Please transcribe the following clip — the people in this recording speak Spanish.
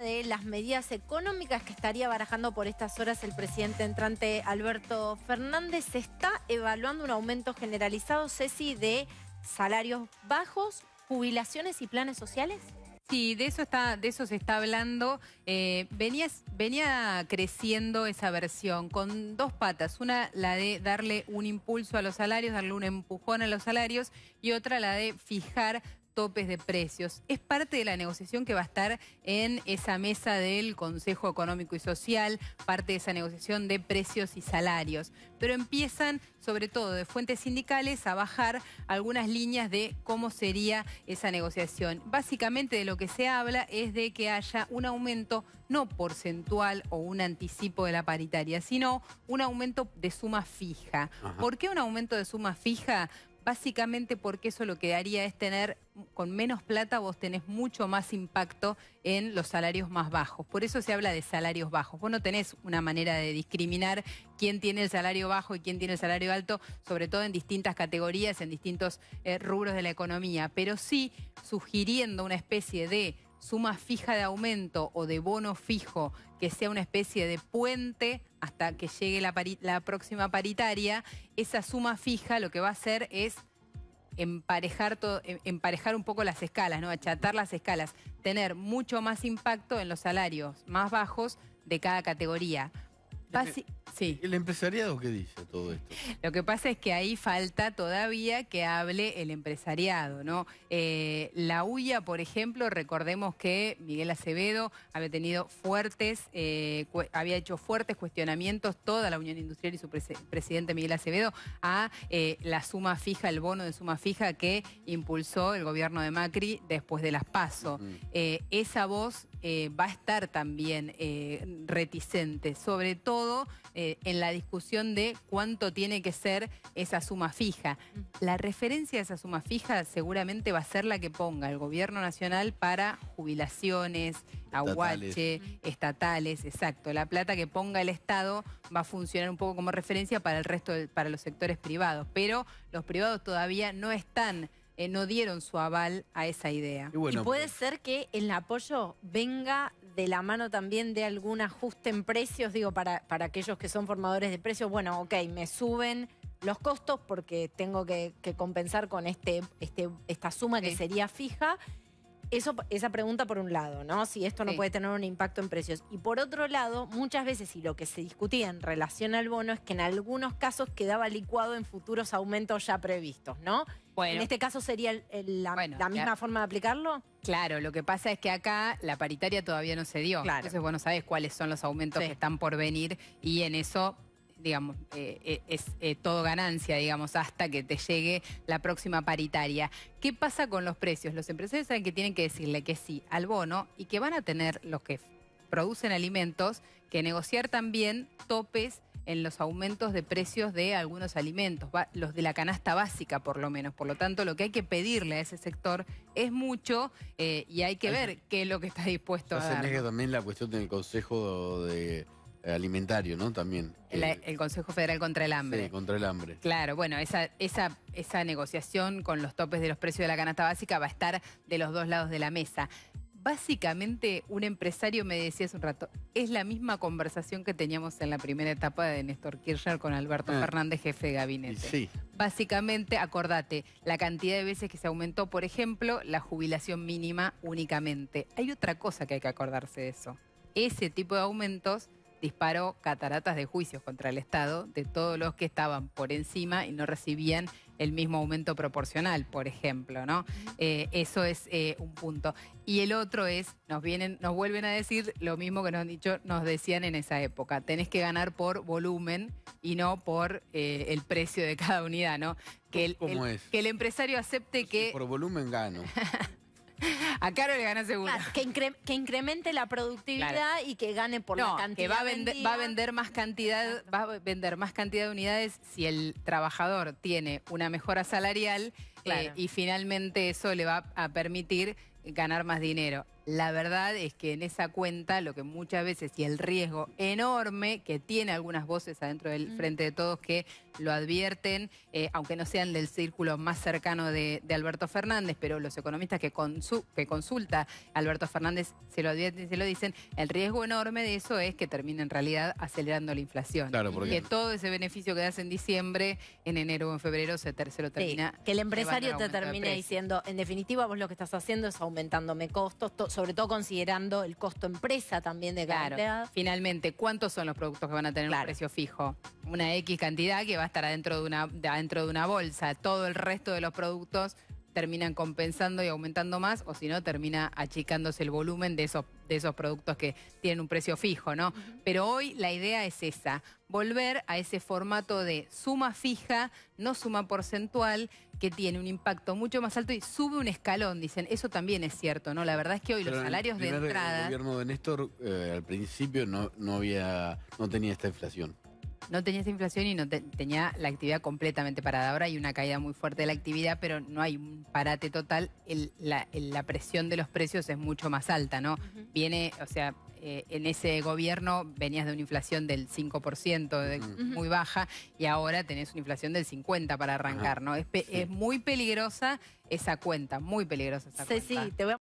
de las medidas económicas que estaría barajando por estas horas el presidente entrante Alberto Fernández. Se está evaluando un aumento generalizado, Ceci, de salarios bajos, jubilaciones y planes sociales. Sí, de eso se está hablando. Venía creciendo esa versión con dos patas. Una, la de darle un impulso a los salarios, darle un empujón a los salarios, y otra, la de fijar topes de precios. Es parte de la negociación que va a estar en esa mesa del Consejo Económico y Social, parte de esa negociación de precios y salarios. Pero empiezan, sobre todo de fuentes sindicales, a bajar algunas líneas de cómo sería esa negociación. Básicamente de lo que se habla es de que haya un aumento no porcentual o un anticipo de la paritaria, sino un aumento de suma fija. Ajá. ¿Por qué un aumento de suma fija? Básicamente porque eso lo que haría es tener, con menos plata vos tenés mucho más impacto en los salarios más bajos. Por eso se habla de salarios bajos. Vos no tenés una manera de discriminar quién tiene el salario bajo y quién tiene el salario alto, sobre todo en distintas categorías, en distintos rubros de la economía, pero sí sugiriendo una especie de suma fija de aumento o de bono fijo que sea una especie de puente hasta que llegue la próxima paritaria. Esa suma fija lo que va a hacer es emparejar un poco las escalas, ¿no? Achatar las escalas, tener mucho más impacto en los salarios más bajos de cada categoría. Sí. ¿El empresariado qué dice todo esto? Lo que pasa es que ahí falta todavía que hable el empresariado, ¿no? La UIA, por ejemplo, recordemos que Miguel Acevedo había hecho fuertes cuestionamientos, toda la Unión Industrial y su presidente Miguel Acevedo, a la suma fija, el bono de suma fija que impulsó el gobierno de Macri después de las PASO. Esa voz va a estar también reticente, sobre todo en la discusión de cuánto tiene que ser esa suma fija. La referencia a esa suma fija seguramente va a ser la que ponga el gobierno nacional para jubilaciones, aguache, estatales, exacto. La plata que ponga el Estado va a funcionar un poco como referencia para el resto, para los sectores privados, pero los privados todavía no están, no dieron su aval a esa idea. Y puede ser que el apoyo venga de la mano también de algún ajuste en precios, digo, para aquellos que son formadores de precios. Bueno, ok, me suben los costos porque tengo que compensar con esta suma que sería fija. Esa pregunta por un lado, ¿no? Si esto no puede tener un impacto en precios. Y por otro lado, muchas veces, y lo que se discutía en relación al bono, es que en algunos casos quedaba licuado en futuros aumentos ya previstos, ¿no? Bueno, en este caso sería la misma forma de aplicarlo. Claro, lo que pasa es que acá la paritaria todavía no se dio. Claro. Entonces vos no sabés cuáles son los aumentos que están por venir, y en eso, digamos, es todo ganancia, digamos, hasta que te llegue la próxima paritaria. ¿Qué pasa con los precios? Los empresarios saben que tienen que decirle que sí al bono y que van a tener, los que producen alimentos, que negociar también topes en los aumentos de precios de algunos alimentos, los de la canasta básica por lo menos. Por lo tanto, lo que hay que pedirle a ese sector es mucho, y hay que ver qué es lo que está dispuesto a dar. Se nega también la cuestión del Consejo Alimentario, ¿no? También. El Consejo Federal contra el Hambre. Sí, contra el hambre. Claro, bueno, esa negociación con los topes de los precios de la canasta básica va a estar de los dos lados de la mesa. Básicamente, un empresario me decía hace un rato, es la misma conversación que teníamos en la primera etapa de Néstor Kirchner con Alberto Fernández, jefe de gabinete. Sí. Básicamente, acordate, la cantidad de veces que se aumentó, por ejemplo, la jubilación mínima únicamente. Hay otra cosa que hay que acordarse de eso. Ese tipo de aumentos disparó cataratas de juicios contra el Estado de todos los que estaban por encima y no recibían el mismo aumento proporcional, por ejemplo, ¿no? Eso es un punto. Y el otro es, nos vuelven a decir lo mismo que nos decían en esa época. Tenés que ganar por volumen y no por el precio de cada unidad, ¿no? Que el empresario acepte que... Por volumen gano. A Caro le gana seguro. Claro, que incremente la productividad y que gane por la cantidad. Que va a vender más cantidad, de unidades si el trabajador tiene una mejora salarial, y finalmente eso le va a permitir ganar más dinero. La verdad es que en esa cuenta lo que muchas veces y el riesgo enorme que tiene algunas voces adentro del Frente de Todos que lo advierten, aunque no sean del círculo más cercano de Alberto Fernández, pero los economistas que consulta Alberto Fernández se lo advierten y se lo dicen, el riesgo enorme de eso es que termine en realidad acelerando la inflación. Claro, porque que todo ese beneficio que das en diciembre, en enero o en febrero se lo termina. Sí, que el empresario llevando al te aumento de termine precios. diciendo, en definitiva, vos lo que estás haciendo es aumentándome costos, sobre todo considerando el costo empresa también de cada Claro, empleado. finalmente, ¿cuántos son los productos que van a tener un precio fijo? Una X cantidad que va a estar adentro de una bolsa. Todo el resto de los productos terminan compensando y aumentando más, o si no, termina achicándose el volumen de esos productos que tienen un precio fijo, ¿no? Pero hoy la idea es esa, volver a ese formato de suma fija, no suma porcentual, que tiene un impacto mucho más alto y sube un escalón, dicen. Eso también es cierto, ¿no? La verdad es que hoy pero los salarios de el entrada gobierno de Néstor al principio no tenía esta inflación. no tenía esa inflación y no tenía la actividad completamente parada. Ahora hay una caída muy fuerte de la actividad, pero no hay un parate total. La presión de los precios es mucho más alta, ¿no? Viene, o sea, en ese gobierno venías de una inflación del 5%, muy baja, y ahora tenés una inflación del 50% para arrancar, ¿no? Es muy peligrosa esa cuenta, muy peligrosa esa cuenta. Ceci, te voy a